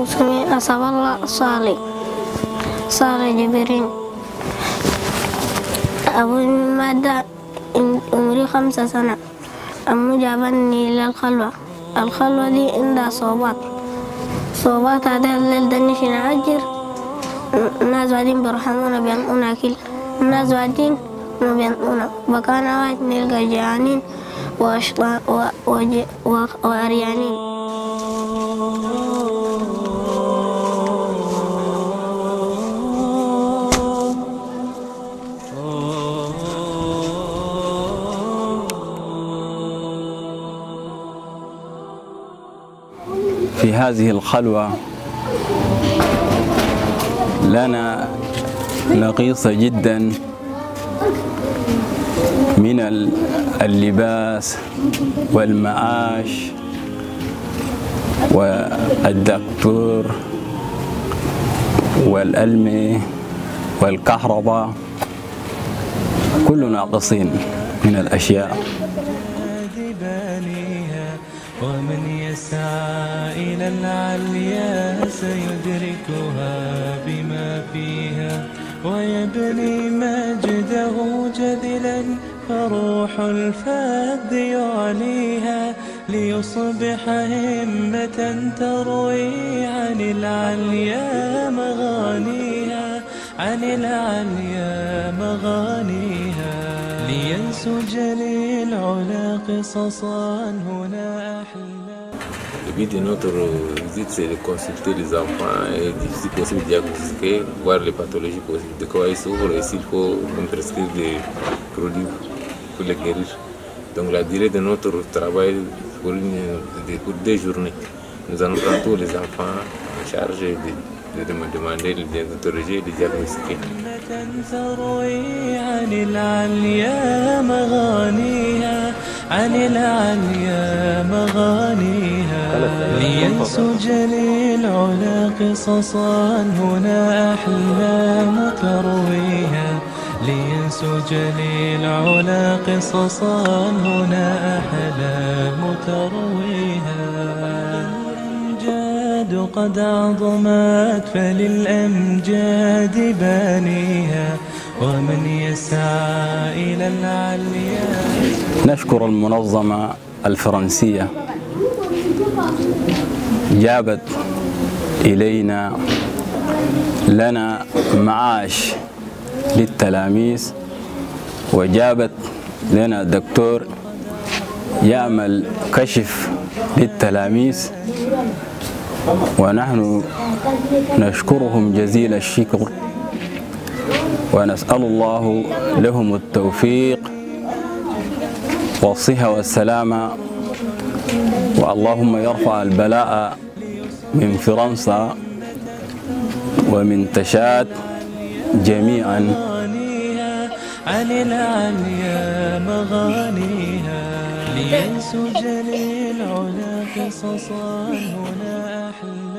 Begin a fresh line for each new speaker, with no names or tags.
اسمي أسف الله صالح جبرين. أبوي مات عمري 5 سنة. أمي جابني إلى الخلوة دي عندها صوبات هذا الليل دنيش نعجر. الناس بعدين برحمونا بينقونا أكل. الناس بعدين ما بينقونا بكانا واحد نلقى جعانين وعريانين.
في هذه الخلوة لنا نقيصة جدا من اللباس والمعاش والدكتور والألمي والكهرباء، كل ناقصين من الأشياء.
ومن يسعى إلى العليا سيدركها بما فيها ويبني مجده جذلا، فروح الفذ يعليها ليصبح همة تروي عن العليا مغانيها، عن العليا مغانيها. لينسج للعلا قصصا هنا أحلى.
Le but de notre visite, c'est de consulter les enfants et, si possible, diagnostiquer, voir les pathologies possibles, de quoi ils souffrent et s'il faut prescrire des produits pour les guérir. Donc la durée de notre travail pour 2 journées, nous allons prendre tous les enfants en charge et de demander, de les interroger et de diagnostiquer.
عن العليا مغانيها، عن العليا مغانيها. لينسج للعلا قصصا هنا أحلام ترويها، لينسج للعلا قصصا هنا أحلام ترويها. الأمجاد قد عظمت فللأمجاد بانيها، ومن يسعى إلى العليا.
نشكر المنظمة الفرنسية، جابت إلينا لنا معاش للتلاميذ، وجابت لنا دكتور يعمل كشف للتلاميذ، ونحن نشكرهم جزيل الشكر، ونسأل الله لهم التوفيق والصحة والسلامة، واللهم يرفع البلاء من فرنسا ومن تشاد جميعا. عن العليا مغانيها، لينسج للعلا قصصا هنا أحلى.